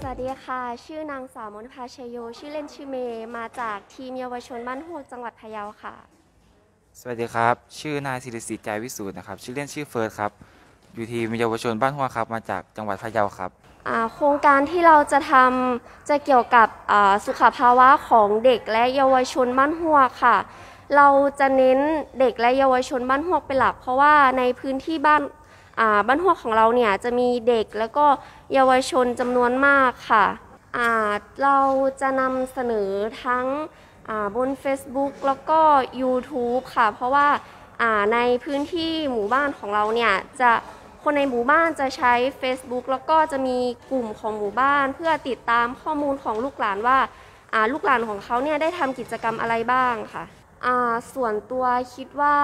วัสดีค่ะชื่อนางสาวมนภาชยโยชื่อเล่นชื่อเมย์มาจากทีมเยาวชนบ้านฮวกจังหวัดพะเยาค่ะสวัสดีครับชื่อนายศิริศิษฐ์ใจวิสูตรนะครับชื่อเล่นชื่อเฟิร์สครับอยู่ทีมเยาวชนบ้านหัวครับมาจากจังหวัดพะเยาครับโครงการที่เราจะทำจะเกี่ยวกับสุขภาวะของเด็กและเยาวชนบ้านฮวกค่ะเราจะเน้นเด็กและเยาวชนบ้านฮวกเป็นหลักเพราะว่าในพื้นที่บ้านฮวกของเราเนี่ยจะมีเด็กแล้วก็เยาวชนจำนวนมากค่ะเราจะนำเสนอทั้งบน Facebook แล้วก็ YouTube ค่ะเพราะว่าในพื้นที่หมู่บ้านของเราเนี่ยคนในหมู่บ้านจะใช้ Facebook แล้วก็จะมีกลุ่มของหมู่บ้านเพื่อติดตามข้อมูลของลูกหลานว่าลูกหลานของเขาเนี่ยได้ทำกิจกรรมอะไรบ้างค่ะส่วนตัวคิดว่า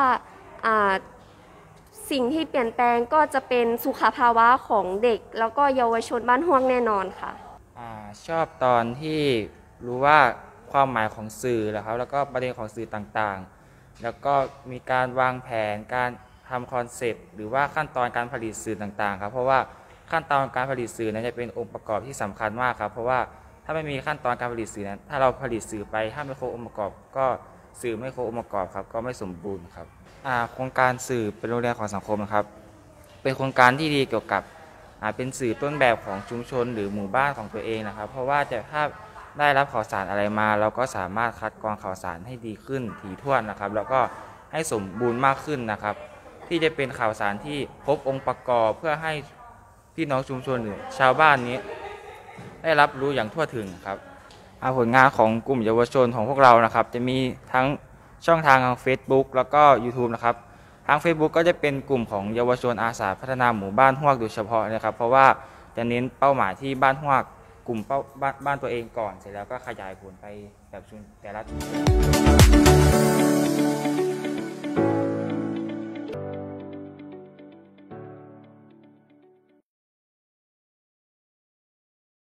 สิ่งที่เปลี่ยนแปลงก็จะเป็นสุขภาวะของเด็กแล้วก็เยาวชนบ้านฮวกแน่นอนค่ะชอบตอนที่รู้ว่าความหมายของสื่อแล้วก็ประเด็นของสื่อต่างๆแล้วก็มีการวางแผนการทำคอนเซปต์หรือว่าขั้นตอนการผลิตสื่อต่างๆครับเพราะว่าขั้นตอนการผลิตสื่อนั้นจะเป็นองค์ประกอบที่สำคัญมากครับเพราะว่าถ้าไม่มีขั้นตอนการผลิตสื่อนั้นถ้าเราผลิตสื่อไปถ้าไม่ครบองค์ประกอบก็สื่อไม่ครบองค์ประกอบครับก็ไม่สมบูรณ์ครับโครงการสื่อเป็นโรงเรียนของสังคมนะครับเป็นโครงการที่ดีเกี่ยวกับเป็นสื่อต้นแบบของชุมชนหรือหมู่บ้านของตัวเองนะครับเพราะว่าถ้าได้รับข่าวสารอะไรมาเราก็สามารถคัดกรองข่าวสารให้ดีขึ้นถี่ถ้วนนะครับแล้วก็ให้สมบูรณ์มากขึ้นนะครับที่จะเป็นข่าวสารที่ครบองค์ประกอบเพื่อให้พี่น้องชุมชนหรือชาวบ้านนี้ได้รับรู้อย่างทั่วถึงครับผลงานของกลุ่มเยาวชนของพวกเรานะครับจะมีทั้งช่องทางทาง Facebook แล้วก็ YouTube นะครับทาง Facebook ก็จะเป็นกลุ่มของเยาวชนอาสาพัฒนาหมู่บ้านฮวกโดยเฉพาะนะครับเพราะว่าจะเน้นเป้าหมายที่บ้านฮวกกลุ่มบ้านตัวเองก่อนเสร็จแล้วก็ขยายผลไปแบบชุมแต่ละชุมชน